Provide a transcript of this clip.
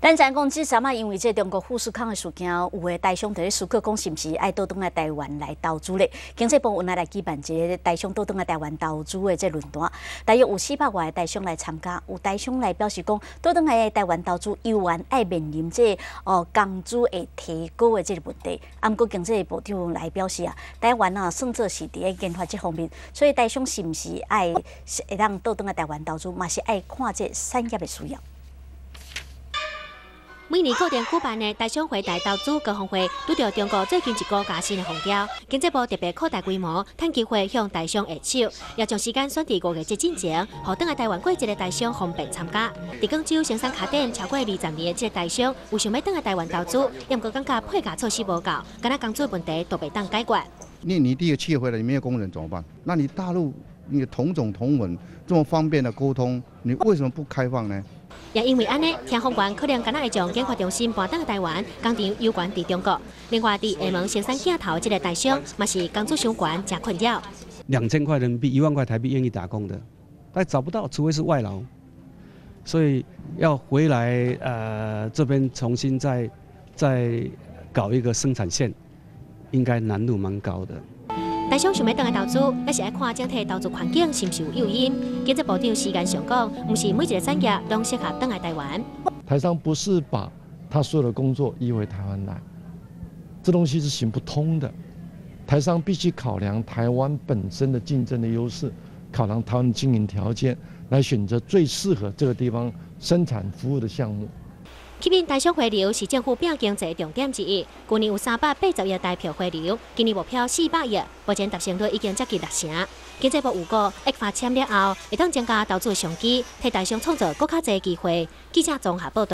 咱知影讲，即阵啊，因为这中国富士康的事件，有的台商在咧思考讲，是毋是爱倒转来台湾来投资咧？经济部来举办一个台商倒转来台湾投资的这论坛，大约有400外的台商来参加。有台商来表示讲，倒转来台湾投资，犹原爱面临这工资会提高的这个问题。毋过经济部长来表示啊，台湾啊，算作是伫咧研发这方面，所以台商是毋是爱会当倒转来台湾投资，嘛是爱看这产业的需要。 每年固定举办的台商回台投资高峰会，拄到中国最近一个加薪的风潮，经济部特别扩大规模，趁机会向台商下手，也将时间选伫5月节之前，让等来台湾过节的台商方便参加。伫广州生产卡店超过20年的这个台商，有想要等来台湾投资，也毋过感觉配价措施无够，敢若工资问题都袂当解决。 你第一个企业回来，你没有工人怎么办？那你大陆你的同种同文这么方便的沟通，你为什么不开放呢？ 也因为安尼，听风管可能敢若会将研发中心搬到台湾，工厂有关伫中国。另外，伫厦门生产镜头这个台商，嘛是工资相关，真困扰。 2000块人民币、1万块台币愿意打工的，但找不到，除非是外劳。所以要回来这边重新再搞一个生产线，应该难度蛮高的。 台商想要倒来投资，也是爱看整体投资环境是毋是有诱因。经济部长时间上讲，毋是每一个产业都适合倒来台湾。 台商不是把他所有的工作移回台湾来，这东西是行不通的。台商必须考量台湾本身的竞争的优势，考量台湾的经营条件，来选择最适合这个地方生产服务的项目。 吸引台商回流是政府拼经济重点之一。去年有380亿台票回流，今年目标400亿，目前达成率已经接近60%。经济部预估，一发签了后，会当增加投资商机，替台商创造更较侪机会。记者综合报道。